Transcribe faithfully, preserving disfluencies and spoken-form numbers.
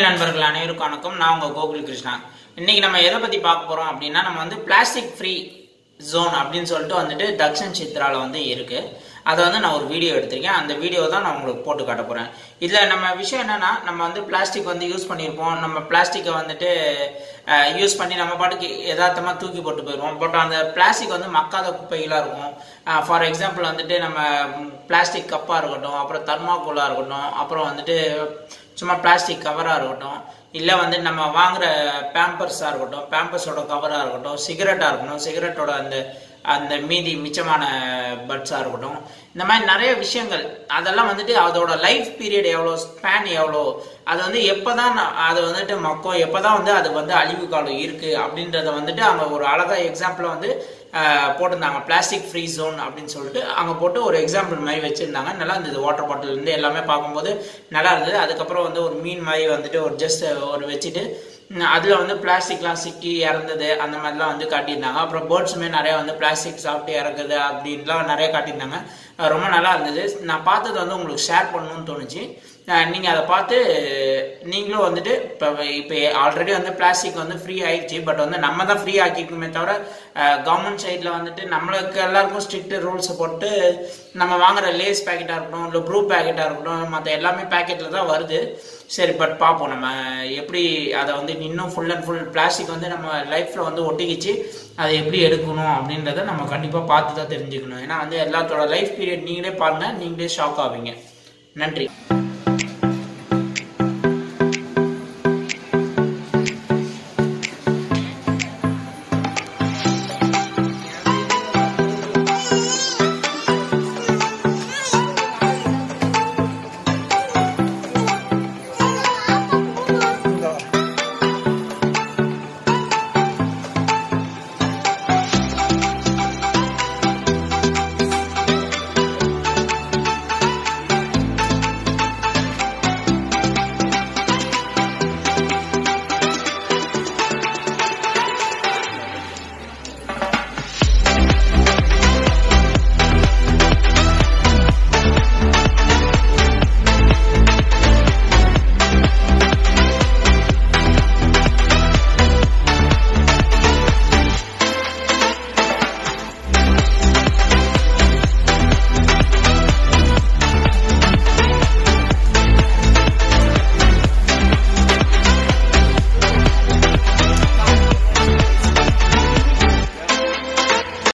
தமிழ் நண்பர்கள் அனைவருக்கும் வணக்கம். நான் உங்க கோகுல் கிருஷ்ணா. இன்னைக்கு நம்ம எதை பத்தி பார்க்க போறோம் அப்படின்னா, நம்ம வந்து பிளாஸ்டிக் ஃப்ரீ ஜோன் அப்படின்னு சொல்லிட்டு வந்துட்டு தக்ஷன் சித்ரால வந்து இருக்கு. அதை வந்து நான் ஒரு வீடியோ எடுத்திருக்கேன். அந்த வீடியோ தான் நான் உங்களுக்கு போட்டு காட்ட போறேன். இதுல நம்ம விஷயம் என்னன்னா, நம்ம வந்து பிளாஸ்டிக் வந்து யூஸ் பண்ணியிருப்போம். நம்ம பிளாஸ்டிக்கை வந்துட்டு யூஸ் பண்ணி நம்ம பாட்டுக்கு யதார்த்தமா தூக்கி போட்டு போயிடுவோம். பட் அந்த பிளாஸ்டிக் வந்து மக்காத குப்பைகளா இருக்கும். ஃபார் எக்ஸாம்பிள் வந்துட்டு நம்ம பிளாஸ்டிக் கப்பா இருக்கட்டும், அப்புறம் தர்மாக்கோலா இருக்கட்டும், அப்புறம் வந்துட்டு சும்மா பிளாஸ்டிக் கவரா இருக்கட்டும், இல்லை வந்து நம்ம வாங்குற பேம்பர்ஸாக இருக்கட்டும், பேம்பர்ஸோட கவராக இருக்கட்டும், சிகரெட்டாக இருக்கட்டும், சிகரெட்டோட அந்த அந்த மீதி மிச்சமான பட்ஸாக இருக்கட்டும், இந்த மாதிரி நிறைய விஷயங்கள் அதெல்லாம் வந்துட்டு அதோட லைஃப் பீரியட் எவ்வளோ, ஸ்பேன் எவ்வளோ, அது வந்து எப்போ தான் அது வந்துட்டு மக்கோ, எப்போ தான் வந்து அது வந்து அழிவு காலம் இருக்குது அப்படின்றத வந்துட்டு அங்கே ஒரு அழகாக எக்ஸாம்பிளாக வந்து போட்டிருந்தாங்க. பிளாஸ்டிக் ஃப்ரீ ஜோன் அப்படின்னு சொல்லிட்டு அங்கே போட்டு ஒரு எக்ஸாம்பிள் மாதிரி வச்சுருந்தாங்க. நல்லா இருந்தது. வாட்டர் பாட்டில் இருந்து எல்லாமே பார்க்கும்போது நல்லா இருந்தது. அதுக்கப்புறம் வந்து ஒரு மீன் மாதிரி வந்துட்டு ஒரு ஜஸ்ட் ஒரு வச்சுட்டு அதில் வந்து பிளாஸ்டிக்லாம் சிக்கி இறந்தது அந்த மாதிரிலாம் வந்து காட்டியிருந்தாங்க. அப்புறம் பேர்ட்ஸுமே நிறையா வந்து பிளாஸ்டிக் சாப்பிட்டு இறக்குது அப்படின்லாம் நிறைய காட்டியிருந்தாங்க. ரொம்ப நல்லா இருந்தது. நான் பார்த்தது வந்து உங்களுக்கு ஷேர் பண்ணணும்னு தோணுச்சு. நீங்கள் அதை பார்த்து நீங்களும் வந்துட்டு இப்போ இப்போ ஆல்ரெடி வந்து பிளாஸ்டிக் வந்து ஃப்ரீ ஆயிடுச்சு. பட் வந்து நம்ம தான் ஃப்ரீ ஆக்கிக்கணுமே தவிர கவர்மெண்ட் சைடில் வந்துட்டு நம்மளுக்கு எல்லாருக்கும் ஸ்ட்ரிக்ட் ரூல்ஸை போட்டு நம்ம வாங்குற லேஸ் பேக்கெட்டாக இருக்கட்டும், இல்லை ப்ரூ பேக்கெட்டாக இருக்கட்டும், மற்ற எல்லாமே பேக்கெட்டில் தான் வருது. சரி, பட் பார்ப்போம் நம்ம எப்படி அதை வந்து இன்னும் ஃபுல் அண்ட் ஃபுல் பிளாஸ்டிக் வந்து நம்ம லைஃப்பில் வந்து ஒட்டிக்கிச்சு அதை எப்படி எடுக்கணும் அப்படின்றத நம்ம கண்டிப்பாக பார்த்து தான் தெரிஞ்சுக்கணும். ஏன்னா வந்து எல்லாத்தோட லைஃப் பீரியட் நீங்களே பாருங்கள், நீங்களே ஷாக் ஆவீங்க. நன்றி.